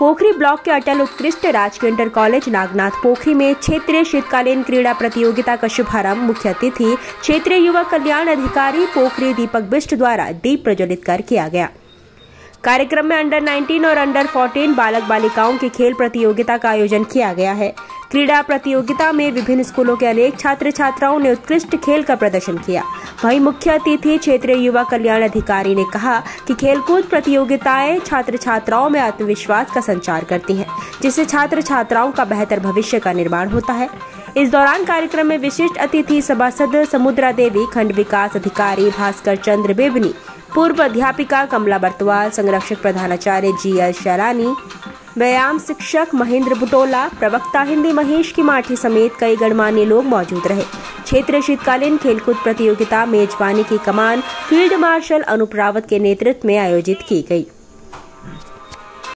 पोखरी block के अटल उत्कृष्ट राजकीय इंटर कॉलेज नागनाथ पोखरी में क्षेत्रीय शीतकालीन क्रीड़ा प्रतियोगिता का शुभारंभ मुख्य अतिथि क्षेत्रीय युवा कल्याण अधिकारी पोखरी दीपक बिष्ट द्वारा दीप प्रज्वलित कर किया गया। कार्यक्रम में अंडर 19 और अंडर 14 बालक बालिकाओं की खेल प्रतियोगिता का आयोजन किया गया है। क्रीड़ा प्रतियोगिता में विभिन्न स्कूलों के अनेक छात्र छात्राओं ने उत्कृष्ट खेल का प्रदर्शन किया। वहीं मुख्य अतिथि क्षेत्रीय युवा कल्याण अधिकारी ने कहा कि खेलकूद प्रतियोगिताएं छात्र छात्राओं में आत्मविश्वास का संचार करती हैं, जिससे छात्र छात्राओं का बेहतर भविष्य का निर्माण होता है। इस दौरान कार्यक्रम में विशिष्ट अतिथि सभासद समुद्रा देवी, खंड विकास अधिकारी भास्कर चंद्र बेबनी, पूर्व अध्यापिका कमला बर्तवाल, संरक्षक प्रधानाचार्य GL शैलानी, व्यायाम शिक्षक महेंद्र बुटोला, प्रवक्ता हिंदी महेश की माठी समेत कई गणमान्य लोग मौजूद रहे। क्षेत्रीय शीतकालीन खेलकूद प्रतियोगिता मेजबानी की कमान फील्ड मार्शल अनूप रावत के नेतृत्व में आयोजित की गई।